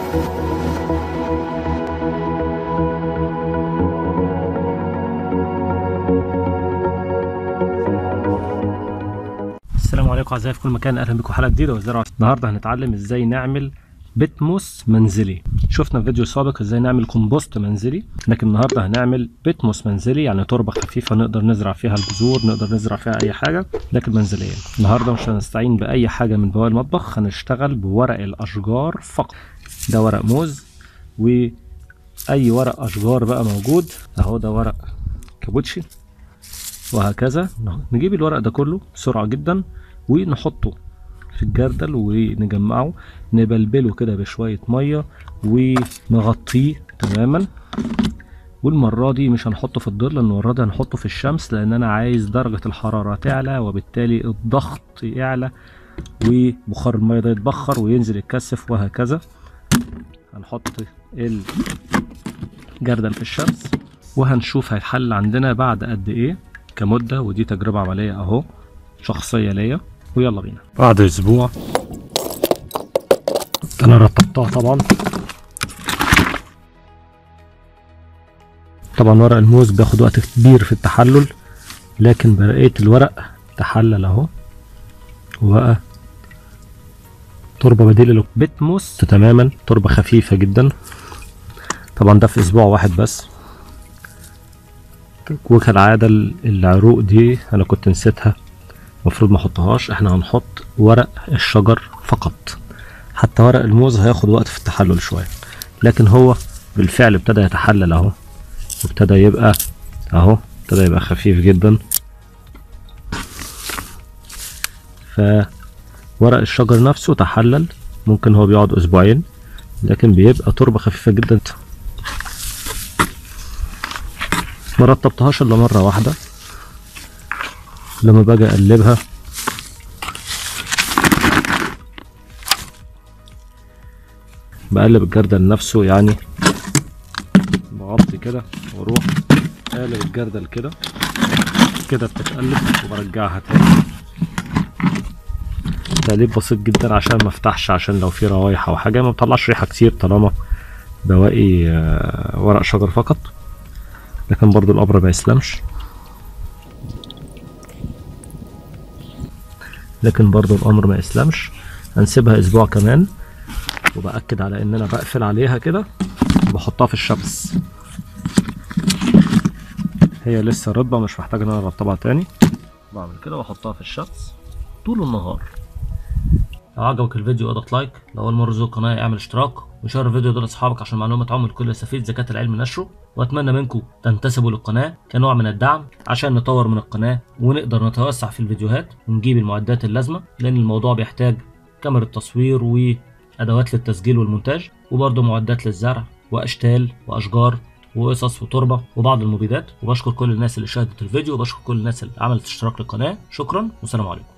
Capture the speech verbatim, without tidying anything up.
السلام عليكم اعزائي في كل مكان، اهلا بكم حلقه جديده وزراعه. النهارده هنتعلم ازاي نعمل بتموس منزلي. شفنا في فيديو سابق ازاي نعمل كومبوست منزلي، لكن النهارده هنعمل بتموس منزلي، يعني تربه خفيفه نقدر نزرع فيها البذور، نقدر نزرع فيها اي حاجه لكن منزليا. النهارده مش هنستعين باي حاجه من بواقي المطبخ، هنشتغل بورق الاشجار فقط. ده ورق موز واي ورق اشجار بقى موجود اهو، ده ورق كابوتشي وهكذا. نجيب الورق ده كله بسرعه جدا ونحطه في الجردل ونجمعه، نبلبله كده بشويه ميه ونغطيه تماما. والمره دي مش هنحطه في الظل، المره دي هنحطه في الشمس، لان انا عايز درجه الحراره تعلى وبالتالي الضغط يعلى وبخار الميه ده يتبخر وينزل يتكثف وهكذا. هنحط الجردل في الشمس وهنشوف هيتحل عندنا بعد قد ايه كمده، ودي تجربه عمليه اهو شخصيه ليا. ويلا بينا. بعد اسبوع انا رطبتها طبعا. طبعا ورق الموز بياخد وقت كبير في التحلل، لكن بقية الورق تحلل اهو وبقى تربة بديلة للبتموس تماما، تربة خفيفة جدا. طبعا ده في اسبوع واحد بس، وكالعادة العروق دي انا كنت نسيتها، المفروض ما احطهاش. احنا هنحط ورق الشجر فقط، حتى ورق الموز هياخد وقت في التحلل شويه، لكن هو بالفعل ابتدى يتحلل اهو، وابتدى يبقى اهو ابتدى يبقى خفيف جدا. فورق الشجر نفسه تحلل، ممكن هو بيقعد اسبوعين لكن بيبقى تربه خفيفه جدا. ما رطبتهاش الا مره واحده، لما باجي اقلبها بقلب الجردل نفسه، يعني بغطي كده واروح اقلب الجردل كده كده بتتقلب وبرجعها تاني. تقليب بسيط جدا عشان ما افتحش، عشان لو في روايح او حاجه ما بطلعش ريحه كتير طالما بواقي ورق شجر فقط. لكن برضو الامر ما يسلمش، لكن برضو الامر ما يسلمش. هنسيبها اسبوع كمان، وبأكد على ان انا بقفل عليها كده وبحطها في الشمس. هي لسه رطبة مش محتاج ان انا ارطبها تاني. بعمل كده واحطها في الشمس طول النهار. لو عجبك الفيديو اضغط لايك، لو اول مره تزور القناه اعمل اشتراك وشير الفيديو ده لاصحابك عشان معلومه تعم الكل يستفيد زكاه العلم نشره. واتمنى منكم تنتسبوا للقناه كنوع من الدعم عشان نطور من القناه ونقدر نتوسع في الفيديوهات ونجيب المعدات اللازمه، لان الموضوع بيحتاج كاميرا تصوير وادوات للتسجيل والمونتاج، وبرضه معدات للزرع واشتال واشجار وقصص وتربه وبعض المبيدات. وبشكر كل الناس اللي شاهدت الفيديو، وبشكر كل الناس اللي عملت اشتراك للقناه. شكرا والسلام عليكم.